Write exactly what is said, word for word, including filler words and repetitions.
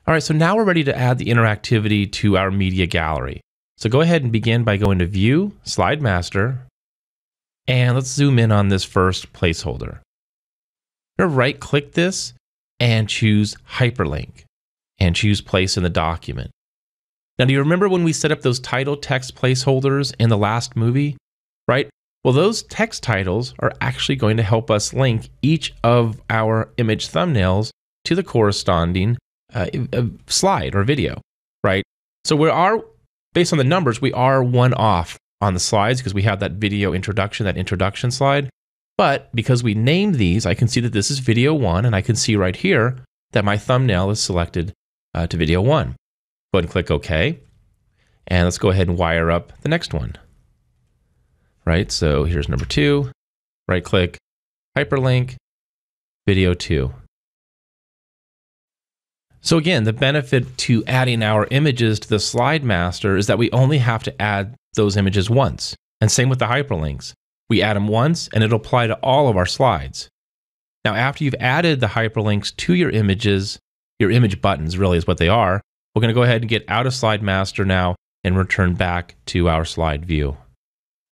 All right, so now we're ready to add the interactivity to our media gallery. So go ahead and begin by going to View, Slide Master, and let's zoom in on this first placeholder. You're gonna right-click this and choose Hyperlink, and choose Place in the document. Now, do you remember when we set up those title text placeholders in the last movie, right? Well, those text titles are actually going to help us link each of our image thumbnails to the corresponding uh, slide or video, right? So we are, based on the numbers, we are one off on the slides because we have that video introduction, that introduction slide. But because we named these, I can see that this is video one, and I can see right here that my thumbnail is selected uh, to video one. Go ahead and click OK. And let's go ahead and wire up the next one. Right, so here's number two, right click, hyperlink, video two. So again, the benefit to adding our images to the slide master is that we only have to add those images once. And same with the hyperlinks. We add them once and it'll apply to all of our slides. Now, after you've added the hyperlinks to your images, your image buttons really is what they are, we're gonna go ahead and get out of slide master now and return back to our slide view.